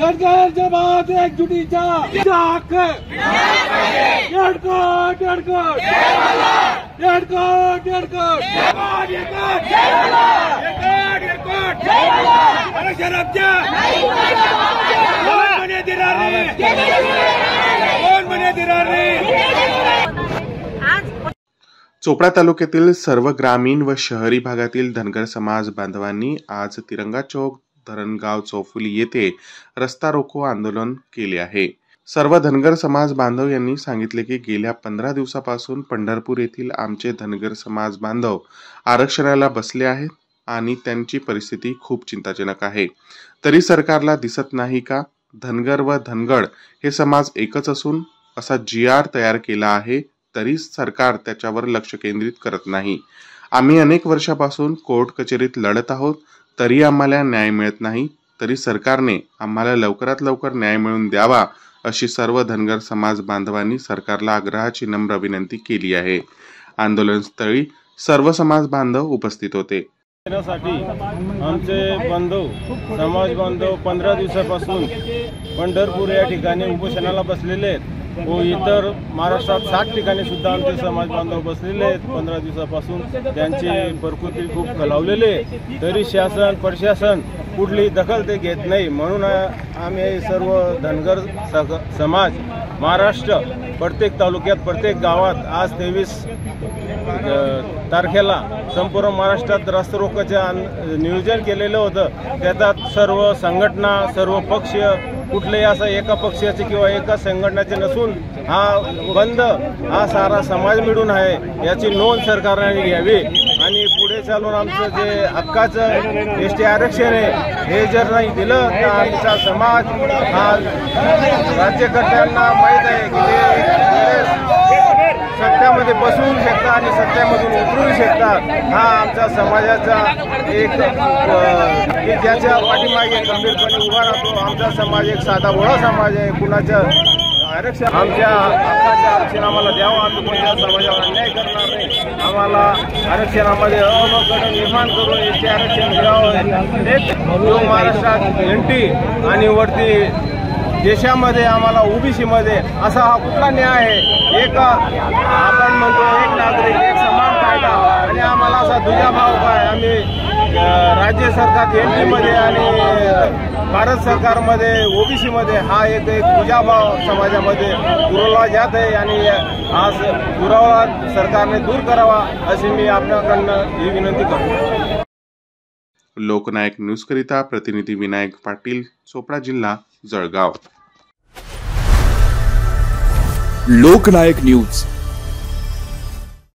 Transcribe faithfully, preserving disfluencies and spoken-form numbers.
धनगर जमात एकजुटीचा हक्क येडकोट येडकोट येडकोट येडकोट येडकोट आरक्षण आमच्या कोण म्हणे देणार रे कोण म्हणे देणार रे। चोपडा तालुक्यातील सर्व ग्रामीण व शहरी भागातील धनगर समाज बांधवांनी आज तिरंगा चौक धरणगाव चौफुली येथे रस्ता रोको आंदोलन केले आहे। सर्व धनगर समाज बांधव यांनी सांगितले की गेल्या पंधरा दिवसापासून पंढरपूर येथील आमचे धनगर समाज बांधव आरक्षणाला बसले आहेत आणि त्यांची परिस्थिती खूप चिंताजनक आहे। तरी सरकारला दिसत नाही का? धनगर व धनगड हे समाज एकच असून असा जी आर तयार केला आहे, तरी सरकार त्याच्यावर लक्ष केंद्रित करत नाही। आम्ही अनेक वर्षापासून कोर्ट कचेरीत लढत आहोत, तरी आम्हाला न्याय मिळत नाही। तरी सरकारने आम्हाला लवकरात लवकर न्याय मिळवून द्यावा अशी सर्व धनगर समाज बांधवांनी सरकारला आग्रहाची नम्र विनंती केली आहे। आंदोलनस्थळी सर्व समाज बांधव उपस्थित होते। आमचे बांधव समाज बांधव पंधरा दिवसापासून पंढरपूर या ठिकाणी उपोषणाला बसलेले आहेत व इतर महाराष्ट्रात सात ठिकाणी सुद्धा आमचे समाज बांधव बसलेले आहेत। पंधरा दिवसापासून त्यांची प्रकृती खूप खालावलेली आहे, तरी शासन प्रशासन कुठली दखल ते घेत नाही। म्हणून आम्ही सर्व धनगर समाज महाराष्ट्र प्रत्येक तालुक्यात प्रत्येक गावात आज तेवीस तारखेला संपूर्ण महाराष्ट्रात रस्ता रोकोचे नियोजन केलेलं होतं। त्यात सर्व संघटना सर्व पक्ष कुठलेही असं एका पक्षाचे किंवा एका संघटनेचे नसून हा बंद हा सारा समाज मिळून आहे, याची नोंद सरकारने घ्यावी आणि पुढे चालून आमचं जे हक्काचं एस टी आरक्षण आहे हे जर नाही दिलं तर आमचा समाज हा राज्यकर्त्यांना माहीत आहे की ते सत्यामध्ये बसवू शकतात आणि सत्यामधून उतरू शकतात। हा आमच्या समाजाचा एक ज्याच्या पाठीमागे गंभीरपणे उभा राहतो। आमचा समाज एक साधा भोळा समाज आहे। कुणाच्या आरक्षण आमच्या हक्काचं आरक्षण आम्हाला द्यावं, आम्ही कोणत्या समाजावर अन्याय करणार नाही। आम्हाला आरक्षणामध्ये अवघड निर्माण करून एस टी आरक्षण द्यावं। एक जो महाराष्ट्रात एन टी आणि वरती देशामध्ये आम्हाला ओबीसी मध्ये असा हा कुठला न्याय आहे? एक आपण म्हणतो एक नागरिक एक समान कायदा आणि आम्हाला असा दुजाभाव काय? आम्ही राज्य सरकार एन टी मध्ये आणि भारत सरकारमध्ये ओबीसी मध्ये हा एक एक दुजाभाव समाजामध्ये पुरवला जात आहे आणि आज दुरावा सरकारने दूर करावा अशी मी आपल्याकडनं ही विनंती करतो। लोकनायक न्यूज करिता प्रतिनिधी विनायक पाटील, चोपडा जिल्हा, जळगाव। लोकनायक न्यूज